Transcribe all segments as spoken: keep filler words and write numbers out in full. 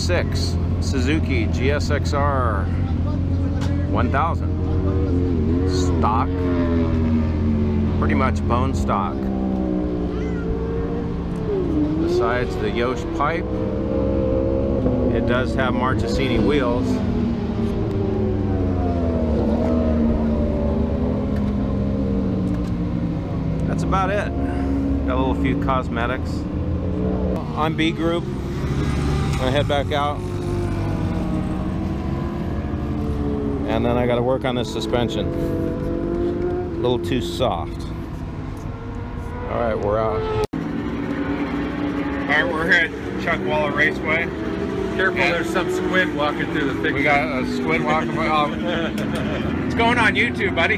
ninety-six Suzuki G S X R one thousand. Stock. Pretty much bone stock. Besides the Yosh pipe, it does have Marchesini wheels. That's about it. Got a little few cosmetics. I'm B group. I'm gonna head back out. And then I gotta work on this suspension. A little too soft. All right, we're out. All right, we're here at Chuckwalla Raceway. Careful, and there's some squid walking through the thicket. We got a squid walking. Oh. It's going on YouTube, buddy.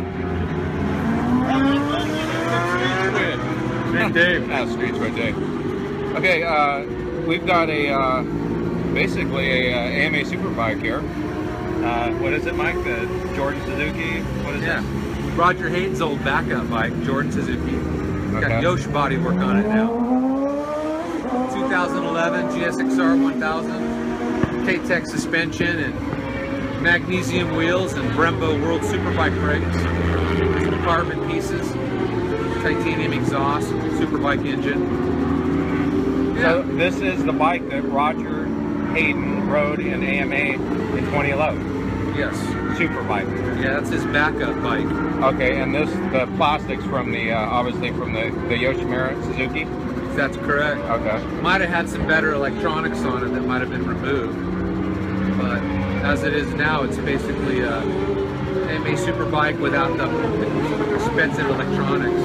Squid. Big Dave. Yeah, Street Squid Dave. Okay, uh, we've got a uh, basically a, uh, A M A Superbike here. Uh, what is it, Mike? The Jordan Suzuki? What is yeah. it? Roger Hayden's old backup bike, Jordan Suzuki. Okay. Got Yosh bodywork on it now. two thousand eleven G S X R one thousand, K-Tech suspension and magnesium wheels and Brembo World Superbike brakes, some carbon pieces, titanium exhaust, Superbike engine. Yeah. So this is the bike that Roger Hayden rode in A M A in twenty eleven. Yes. Superbike. Yeah, that's his backup bike. Okay, and this, the plastics from the, uh, obviously from the, the Yoshimura Suzuki? That's correct. Okay. Might have had some better electronics on it that might have been removed. But as it is now, it's basically a A M A Superbike without the expensive electronics.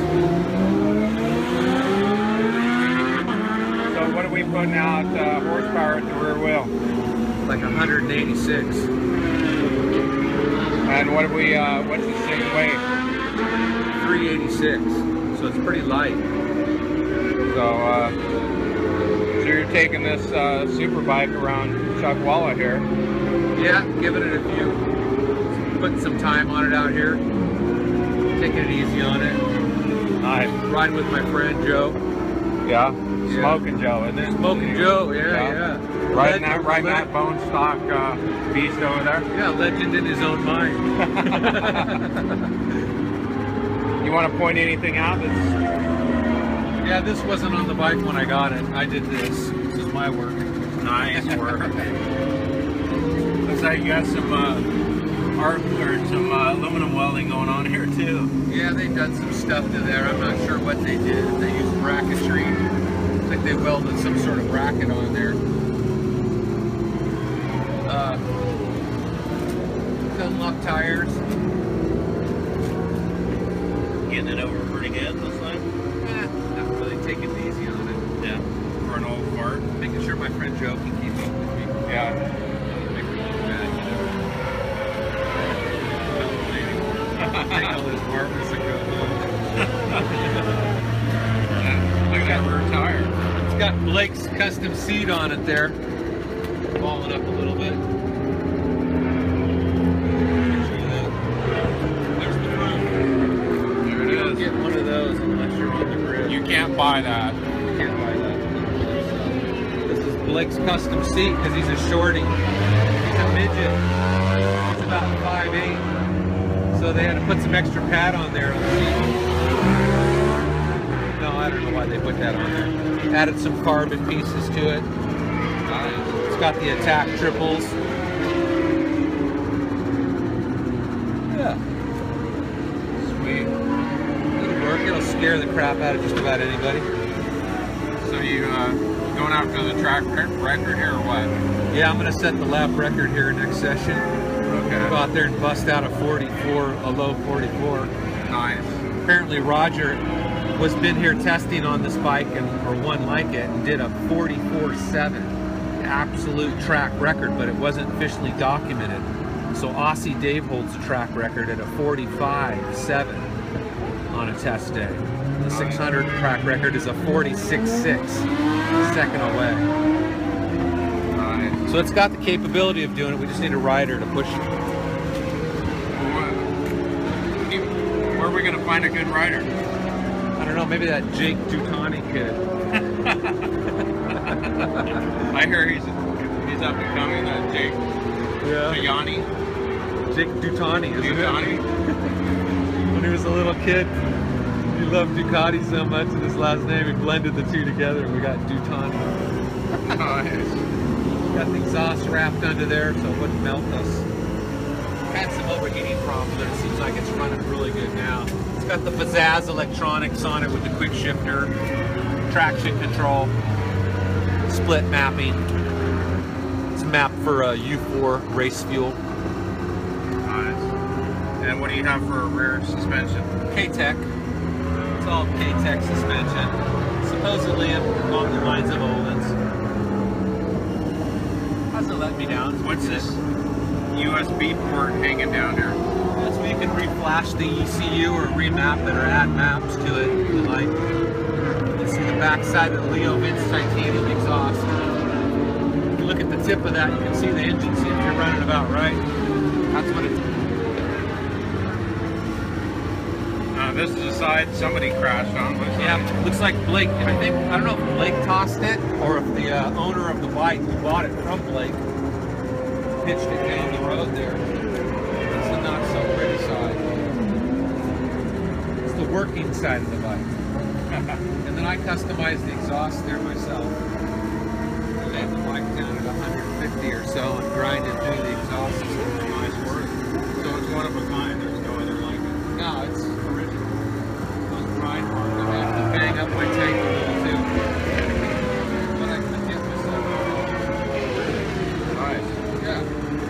So what are we putting out uh, horsepower at the rear wheel? Like one hundred eighty-six. And what do we, uh, what's the stick weight? three eighty-six. So it's pretty light. So, uh, so you're taking this uh, Superbike around Chuckwalla here. Yeah, giving it a few. Putting some time on it out here. Taking it easy on it. Nice. Riding with my friend Joe. Yeah. Yeah. Smoking Joe, isn't it? Smoking Joe, yeah, yeah. yeah. Riding Legend, that, riding that legend. bone stock uh, beast over there. Yeah, legend in his own mind. You want to point anything out that's... Yeah, this wasn't on the bike when I got it. I did this. This is my work. Nice work. Looks like you got some uh, art or some uh, aluminum welding going on here too. Yeah, they've done some stuff to there. I'm not sure what they did. If they used bracketry. I think they welded some sort of bracket on there. Uh, Unlock tires. Getting it over pretty good this time. Eh, not really taking it easy on it. Yeah. For an old fart. Making sure my friend Joe can keep up with me. Yeah. Make her look bad, you know. Take all his marbles and go home. Look at that rear tire. It's got Blake's custom seat on it there. Balling up a little bit. Picture that. There's the front. There You it don't is. get one of those unless you're on the grid. You can't buy that. You can't buy that. This is Blake's custom seat because he's a shorty. He's a midget. He's about five eight. So they had to put some extra pad on there on the seat. No, I don't know why they put that on there. Added some carbon pieces to it. It's got the attack triples. Yeah. Sweet. It'll work. It'll scare the crap out of just about anybody. So you uh, going after the track record here or what? Yeah, I'm going to set the lap record here next session. Okay. Go out there and bust out a forty-four, a low forty-four. Nice. Apparently Roger was been here testing on this bike and or one like it and did a forty-four seven. Absolute track record, but it wasn't officially documented. So Aussie Dave holds a track record at a forty-five seven on a test day. The six hundred track record is a forty-six six, second away. Nice. So it's got the capability of doing it. We just need a rider to push it. Where are we going to find a good rider? I don't know, maybe that Jake Dutani kid. I hear he's he's that's up and coming, that Jake Yeah. Gianni. Jake Dutani, isn't Dutani. it? When he was a little kid, he loved Ducati so much, and his last name, he blended the two together, and we got Dutani. Nice. Got the exhaust wrapped under there so it wouldn't melt us. Had some overheating problems, but it seems like it's running really good now. It's got the Pizzazz electronics on it with the quick shifter, traction control, split mapping. It's mapped for a U four race fuel. Nice. And what do you have for a rear suspension? K-Tech. It's all K-Tech suspension. Supposedly along the lines of Olin's. Hasn't let me down. What's this U S B port hanging down here? That's where you can reflash the E C U or remap it or add maps to it if you like. You can see the back side of the Leo Vince titanium exhaust. If you look at the tip of that, you can see the engine. See if you're running about right. That's what it. Uh, this is the side somebody crashed on. Looks Yeah, like. looks like Blake. I think I don't know if Blake tossed it or if the uh, owner of the bike who bought it from Blake pitched it down the road there. It's the not so pretty side. It's the working side of the bike. And then I customized the exhaust there myself. I laid the bike down at one hundred fifty or so and grinded through the exhaust system. Nice work. So it's one of a kind. There's no other like it. No, it's original. Those grind marks. I have to bang up my tank a little too. But I can get myself. Nice. Yeah.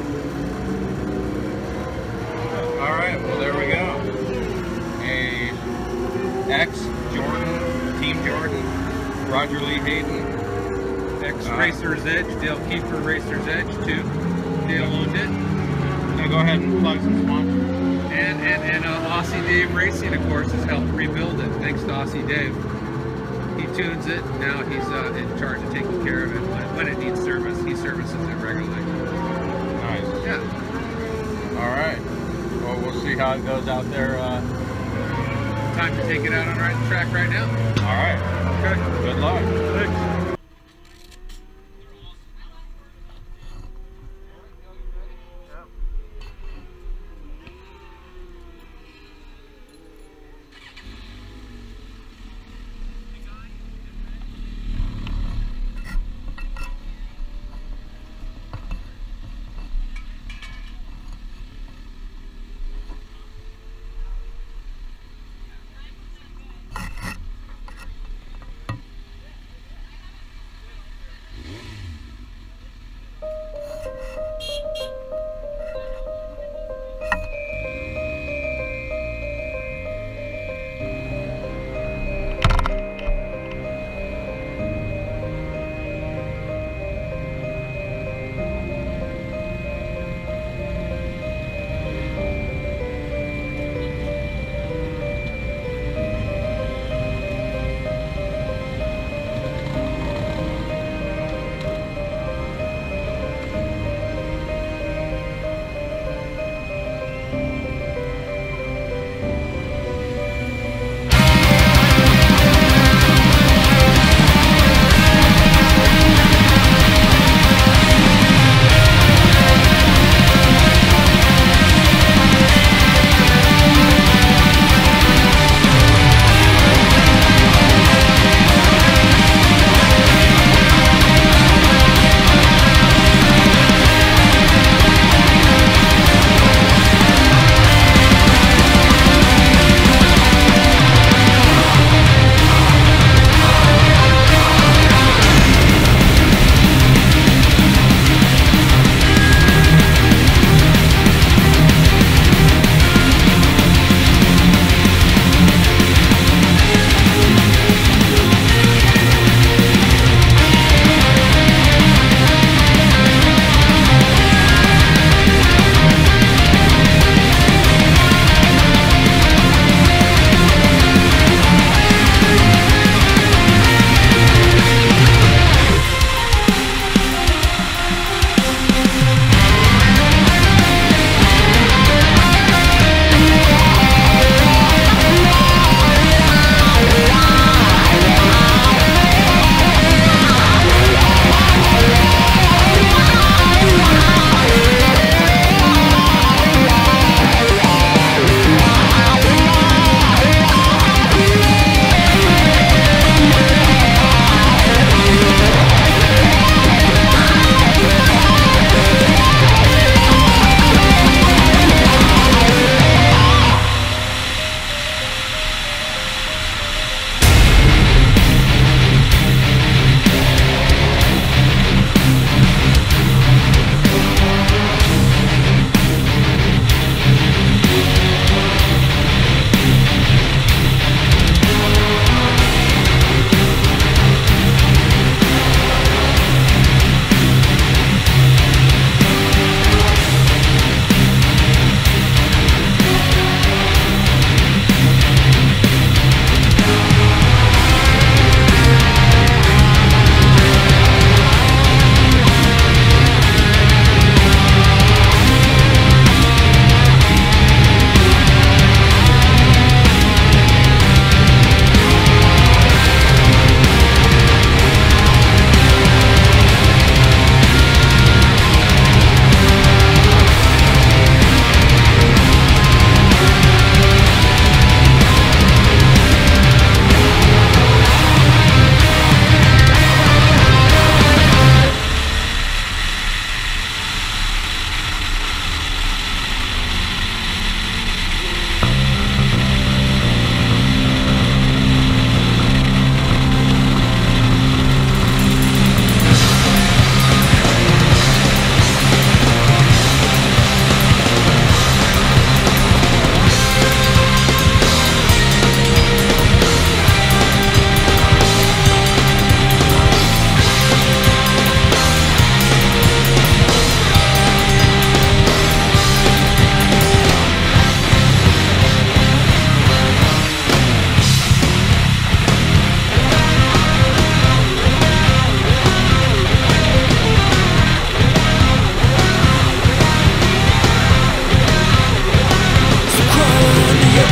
All right. Well, there we go. A ex Jordan, Team Jordan, Roger Lee Hayden. Ex Uh, Racer's Edge, Dale Kiefer Racer's Edge too. Dale owned it. Now go ahead and plug some sponsors. And and, and uh, Aussie Dave Racing, of course, has helped rebuild it. Thanks to Aussie Dave. He tunes it, and now he's uh, in charge of taking care of it. When, when it needs service, he services it regularly. Nice. Yeah. All right. Well, we'll see how it goes out there. Uh, Time to take it out on right the track right now. all right. Okay. Good luck. Thanks.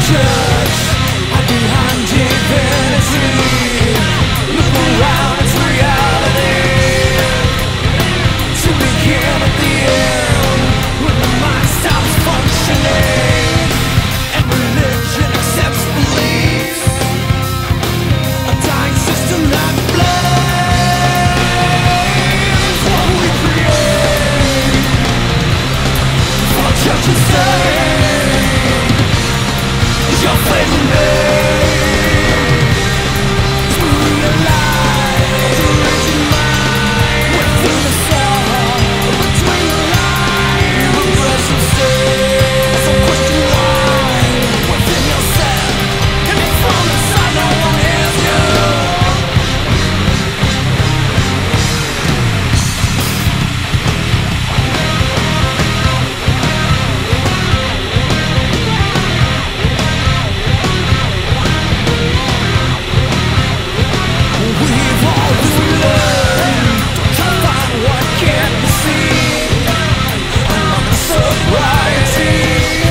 church, hide behind divinity. Look around, it's reality. To begin at the end, when the mind stops functioning, and religion accepts beliefs. A dying system that blames what we create. For church and state is your favorite name. To realize the raging mind within the soul, between the line of present state. So question why within yourself, and from inside no one hears you. We've always learned to find what can't be seen among the sobriety.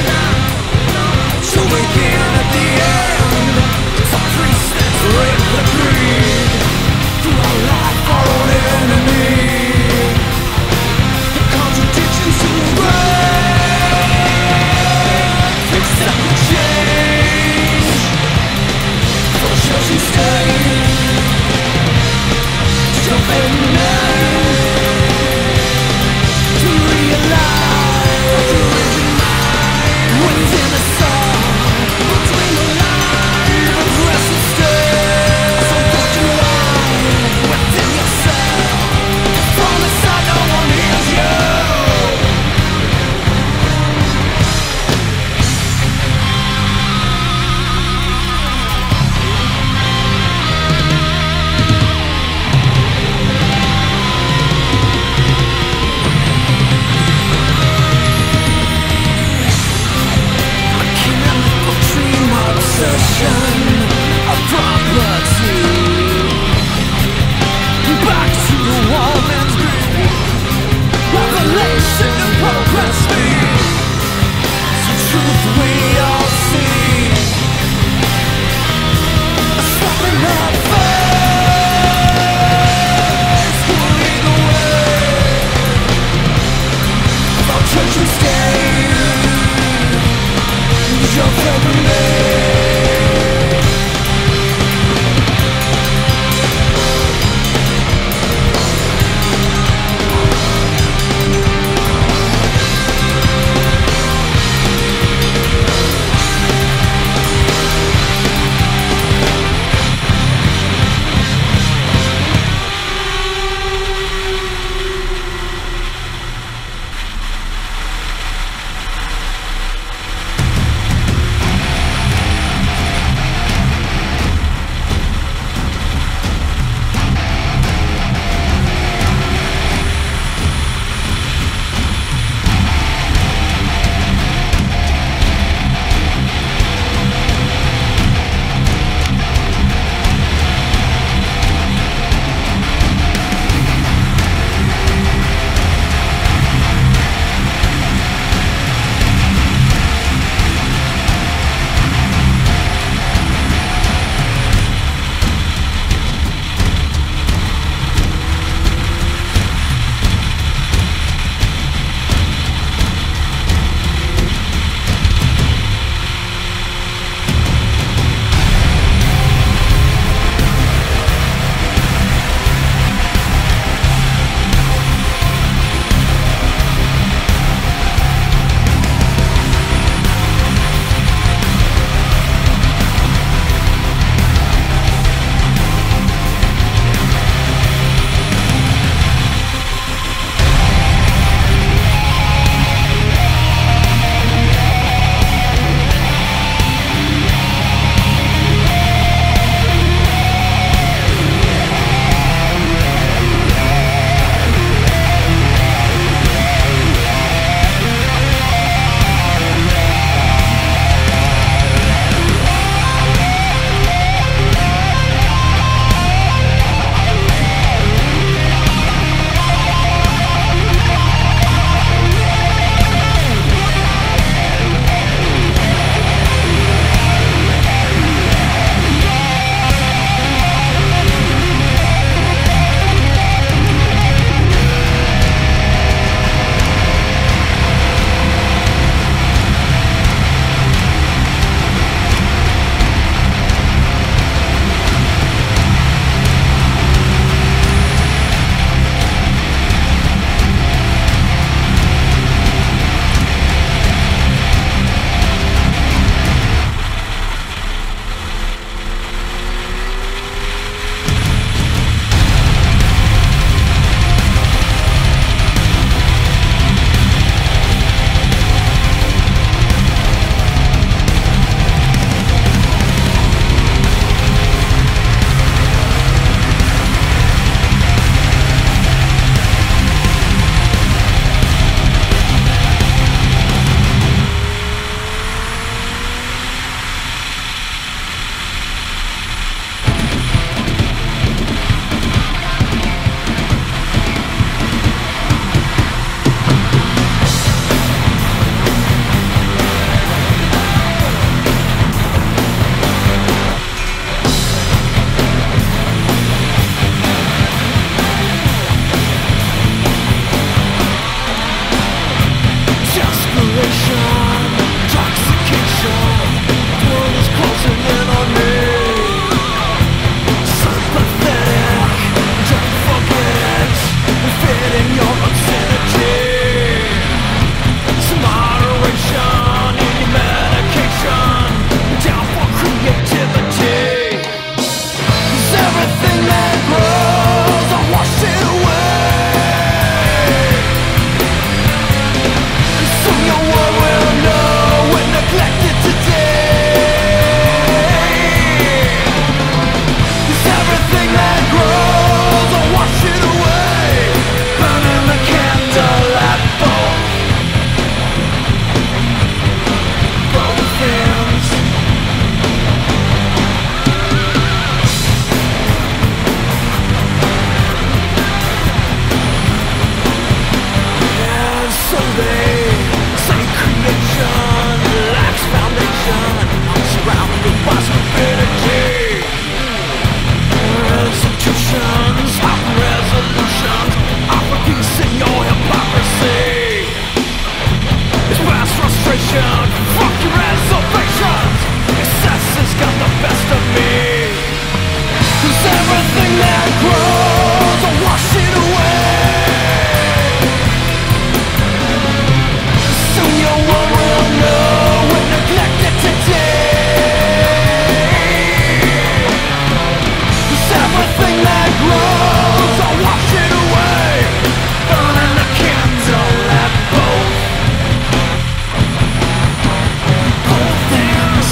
To begin at the end, some precepts rape the creed. Through our life, our own enemy. The contradictions to break. Accept the change for church and state. Your favorite name. To realize the raging mind within the soul, between the line of restless state. So put your light within yourself. From inside no one hears you. Mechanical dream obsession of property. Back to the woman's greed. Revelation of progress me. Some truth we all see. A slap in the face. Lead the way. For church and state. Your favorite name. Fuck your reservations. Excess has got the best of me. 'Cause everything that grows, I'll wash it away. Soon your world will know we're neglected today. 'Cause everything that grows, I'll wash it away. Burning the candle at both both things.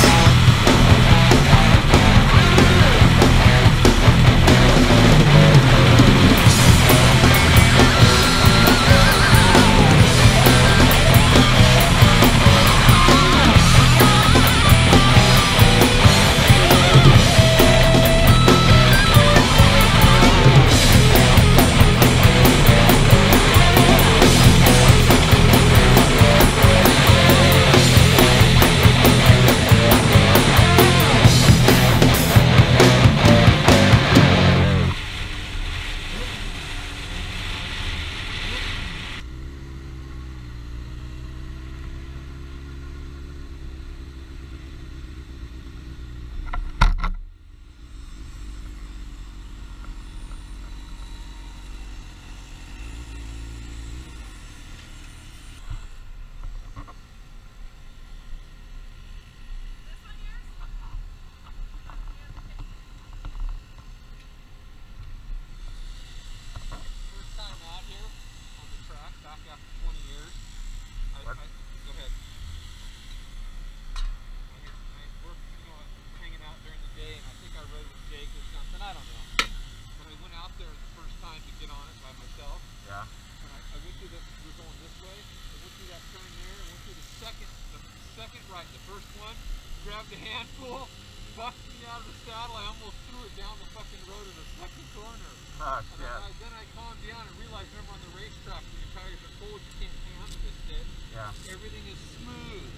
Grabbed a handful, bucked me out of the saddle. I almost threw it down the fucking road in the second corner. Oh, and shit. I, then I calmed down and realized, remember on the racetrack, when your tires are cold, you can't handle this shit. Yeah. Everything is smooth.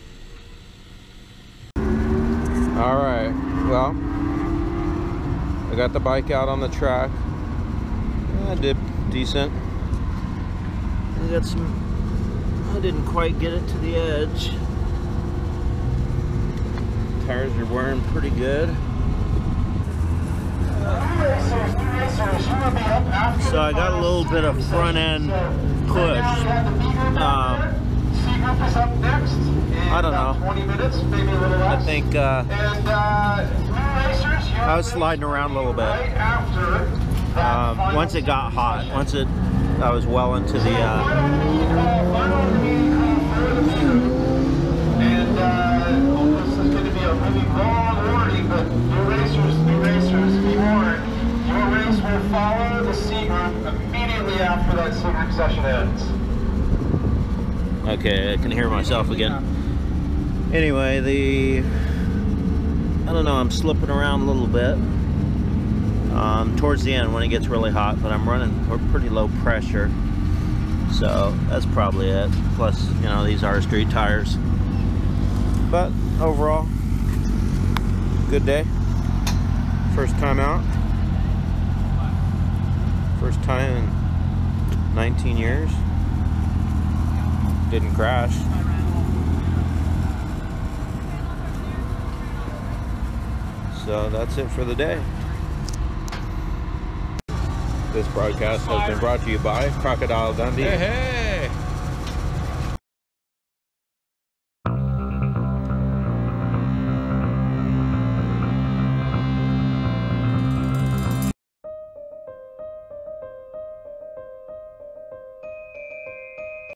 All right. Well, I got the bike out on the track. I did decent. I got some. I didn't quite get it to the edge. Tires are wearing pretty good. So I got a little bit of front end push. Um, I don't know. I think uh, I was sliding around a little bit. Um, once it got hot, once it, I was well into the. Uh, Really long warning, but new racers, new racers, be warned. Your race will follow the C group immediately after that C group session ends. Okay, I can hear myself again. Anyway, the I don't know, I'm slipping around a little bit um, towards the end when it gets really hot, but I'm running pretty low pressure, so that's probably it. Plus, you know, these are street tires. But overall, good day. First time out. First time in nineteen years. Didn't crash. So that's it for the day. This broadcast has been brought to you by Crocodile Dundee. Hey, hey!